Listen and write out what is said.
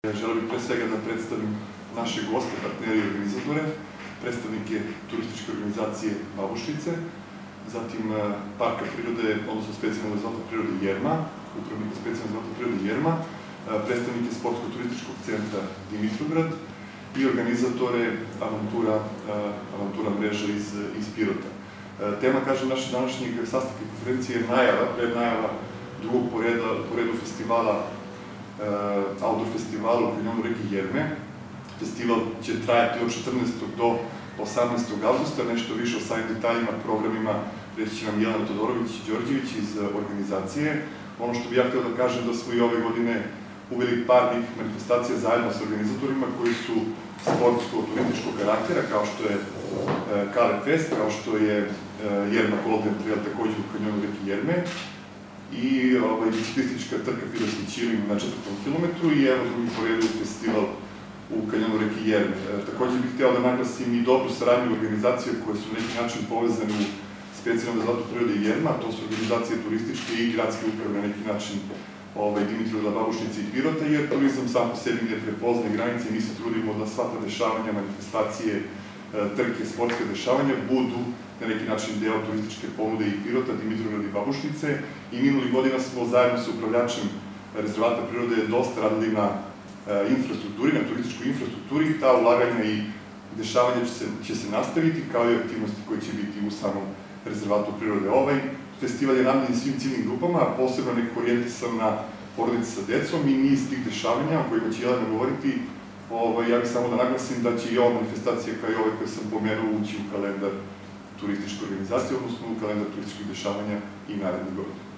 Želeo bih pre svega da predstavim naše goste, partnere i organizatore, predstavnike turističke organizacije Babušnice, zatim Parka prirode, odnosno specijalnog rezervata prirode Jerma, upravnika specijalnog rezervata prirode Jerma, predstavnike Sportsko-turističkog centra Dimitrovgrad i organizatore Avantura mreža iz Pirota. Tema, kažem, naše današnjeg sastanka konferencije je prednajava drugog po redu festivala, outdoor festivala u kanjonu reke Jerme. Festival će trajati od 14. do 18. avgusta, nešto više o samim detaljima, programima, reći će nam Jelena Todorović-Đorđević iz organizacije. Ono što bih ja hteo da kažem da smo i ove godine uveli par nekih manifestacija zajedno sa organizatorima koji su sportsko-turističkog karaktera, kao što je Kale Fest, kao što je Jerma Golden Trail, takođe u kanjonu reke Jerme, i biciklistička trka Fidovski Ćilim na 4. kilometru i evo drugi po redu festival u kanjonu reke Jerme. Takođe bih hteo da naglasim i dobru saradnju organizacije koje su na neki način povezane u specijalnom rezervatu prirode Jerma, to su organizacije turističke i gradske uprave na neki način Dimitrovgrada, Babušnice i Pirota, jer turizam sam po sebi ne prepoznaje granice i mi se trudimo da sva ta dešavanja, manifestacije, trke, sportske dešavanja budu na neki način deo turističke ponude i Pirota, Dimitrovgrada i Babušnice, i minulih godina smo zajedno sa upravljačem rezervata prirode dosta radili na infrastrukturi, na turističkoj infrastrukturi, i ta ulaganja i dešavanja će se nastaviti, kao i aktivnosti koje će biti u samom rezervatu prirode. Ovaj festival je namenjen svim ciljnim grupama, a posebno nekako orijentisan na porodice sa decom i niz tih dešavanja o kojima će Jelena govoriti. Ja bih samo da naglasim da će i ova manifestacija, kao i ove koje sam pomenuo, ući u kalendar turističke organizacije, odnosno u kalendar turističkih dešavanja i narednih godina.